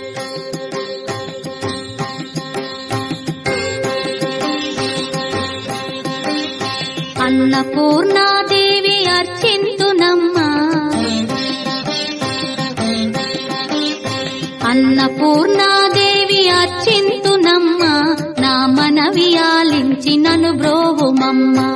అన్నపూర్ణాదేవి అర్చింతునమ్మా, అన్నపూర్ణాదేవి అర్చింతునమ్మా, నా మనవి ఆలించి నన్ను బ్రోవుమమ్మా.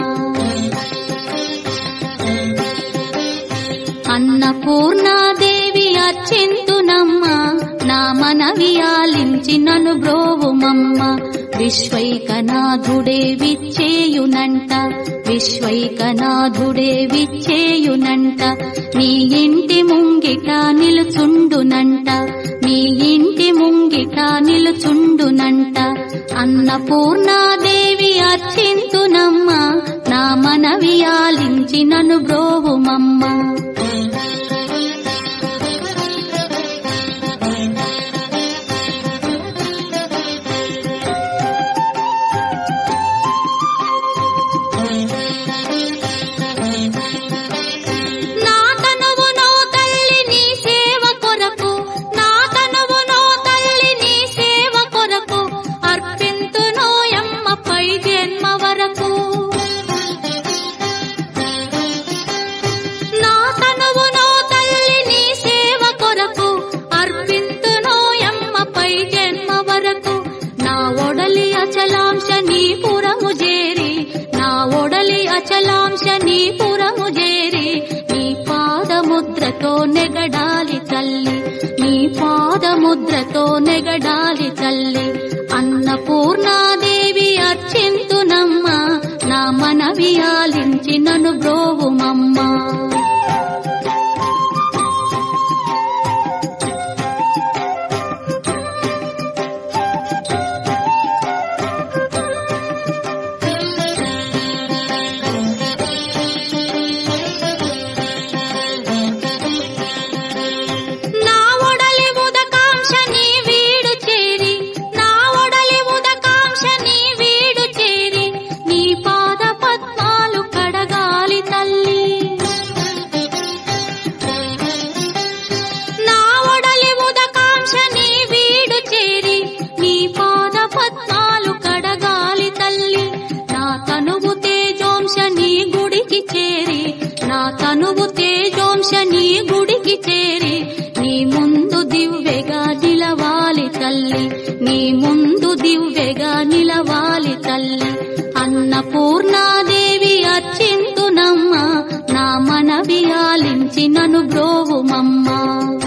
అన్నపూర్ణాదేవి అర్చింతునమ్మా, నా మనవి ఆలించి నన్ను బ్రోవుమమ్మా. విశ్వైకనాథుడే విచ్చేయునంట, విశ్వైకనాథుడే విచ్చేయునంట, నీ ఇంటి ముంగిట నిలుచుండునంట, నీ ఇంటి ముంగిట నిలుచుండునంట. అన్నపూర్ణాదేవి అర్చింతునమ్మా, నా మనవి ఆలించి నన్ను బ్రోవుమమ్మా. అచలాంశ నీపురము చేరి, నా ఒడలి అచలాంశ నీపురము చేరి, నీ పాదముద్రతో నెగడాలి తల్లి, నీ పాదముద్రతో నెగడాలి తల్లి. అన్నపూర్ణాదేవి అర్చింతునమ్మా, నా మనవి ఆలించి నన్ను బ్రోవుమమ్మా. నా తనువు తేజోంశ నీ గుడికి చేరి, నీ ముందు దివ్వెగా నిలవాలి తల్లి, నీ ముందు దివ్వెగా నిలవాలి తల్లి. అన్నపూర్ణాదేవి అర్చింతునమ్మా, నా మనవి ఆలించి నన్ను బ్రోవుమమ్మా.